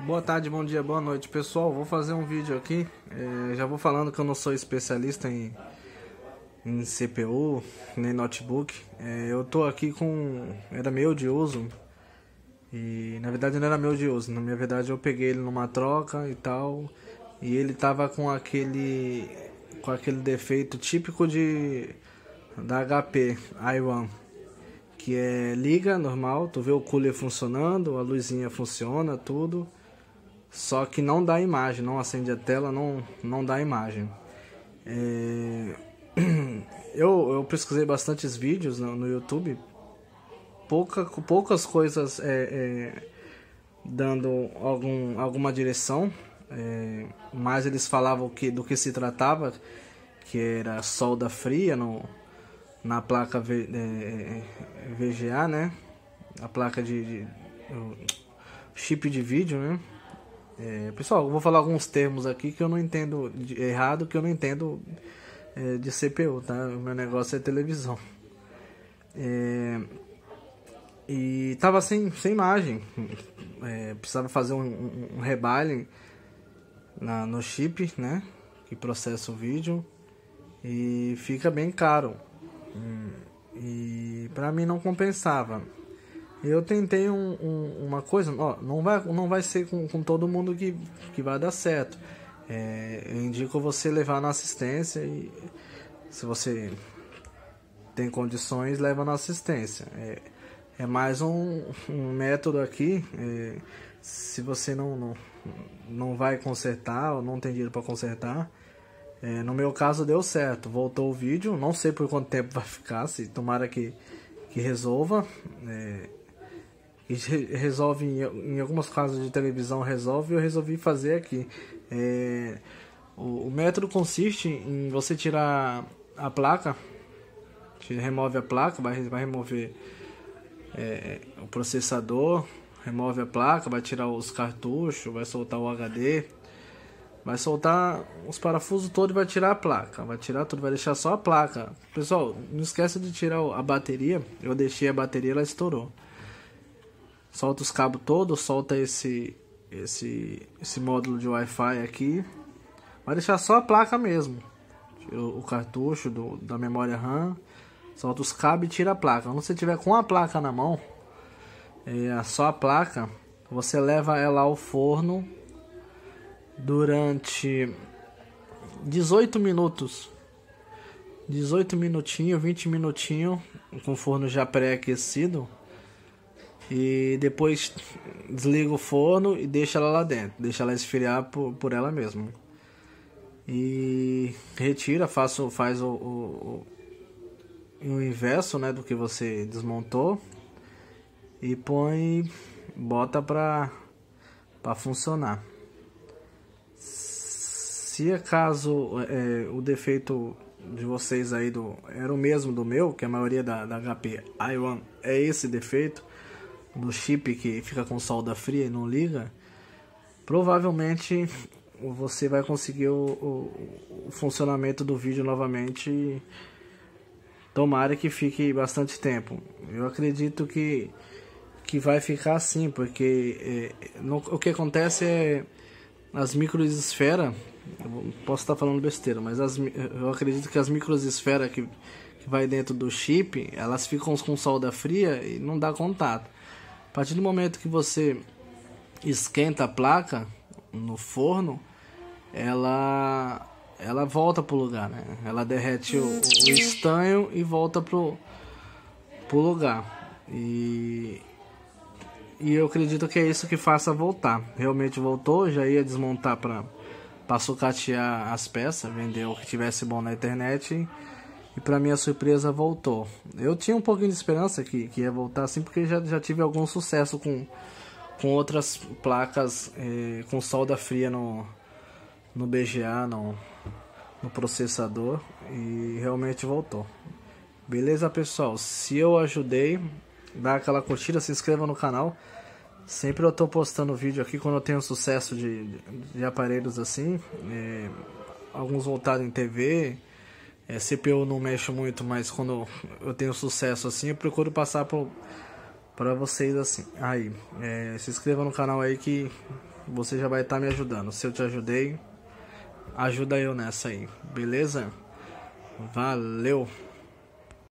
Boa tarde, bom dia, boa noite, pessoal. Vou fazer um vídeo aqui. Já vou falando que eu não sou especialista em CPU nem notebook. Eu tô aqui com... Era meu de uso. E na verdade não era meu de uso. Na minha verdade eu peguei ele numa troca e tal. E ele tava com aquele defeito típico da HP i1, que é liga normal, tu vê o cooler funcionando, a luzinha funciona, tudo. Só que não dá imagem, não acende a tela, não dá imagem. Eu pesquisei bastantes vídeos no YouTube, poucas coisas dando alguma direção, mas eles falavam do que se tratava, que era solda fria na placa VGA, né? A placa de chip de vídeo, né? Pessoal, eu vou falar alguns termos aqui que eu não entendo errado, que eu não entendo de CPU, tá? O meu negócio é televisão. E tava sem imagem. Precisava fazer um rebaile no chip, né? Que processa o vídeo. E fica bem caro. E pra mim não compensava. Eu tentei uma coisa, ó, não vai ser com todo mundo que vai dar certo. Eu indico você levar na assistência e se você tem condições, leva na assistência. É mais um método aqui. Se você não vai consertar ou não tem dinheiro para consertar, no meu caso deu certo, voltou o vídeo, não sei por quanto tempo vai ficar, se tomara que resolva. E resolve em alguns casos de televisão, resolve. Eu resolvi fazer aqui. O método consiste em você tirar a placa, remove a placa, vai remover o processador, remove a placa, vai tirar os cartuchos, vai soltar o HD, vai soltar os parafusos todos e vai tirar a placa, vai tirar tudo, vai deixar só a placa. Pessoal, não esqueça de tirar a bateria. Eu deixei a bateria, ela estourou. Solta os cabos todos, solta esse módulo de Wi-Fi aqui. Vai deixar só a placa mesmo. O cartucho da memória RAM. Solta os cabos e tira a placa. Quando você tiver com a placa na mão, só a placa, você leva ela ao forno durante 18 minutos. 18 minutinhos, 20 minutinhos, com o forno já pré-aquecido. E depois desliga o forno e deixa ela lá dentro. Deixa ela esfriar por ela mesma. E retira, faz o inverso, né, do que você desmontou. E bota pra funcionar. Se acaso o defeito de vocês aí era o mesmo do meu, que a maioria da HP i1 é esse defeito do chip que fica com solda fria e não liga, provavelmente você vai conseguir o funcionamento do vídeo novamente. Tomara que fique bastante tempo. Eu acredito que vai ficar assim, porque o que acontece é as microesferas, eu posso estar falando besteira, mas eu acredito que as microesferas que vai dentro do chip, elas ficam com solda fria e não dá contato. A partir do momento que você esquenta a placa no forno, ela volta pro lugar, né? Ela derrete o estanho e volta pro lugar. E eu acredito que é isso que faça voltar. Realmente voltou, já ia desmontar para sucatear as peças, vender o que tivesse bom na internet. E para minha surpresa voltou. Eu tinha um pouquinho de esperança que ia voltar assim, porque já tive algum sucesso com outras placas com solda fria no BGA, no processador, e realmente voltou. Beleza, pessoal? Se eu ajudei, dá aquela curtida, se inscreva no canal. Sempre eu tô postando vídeo aqui quando eu tenho sucesso de aparelhos assim, alguns voltados em TV. CPU não mexo muito, mas quando eu tenho sucesso assim, eu procuro passar pra vocês assim. Aí, se inscreva no canal aí que você já vai estar me ajudando. Se eu te ajudei, ajuda eu nessa aí, beleza? Valeu!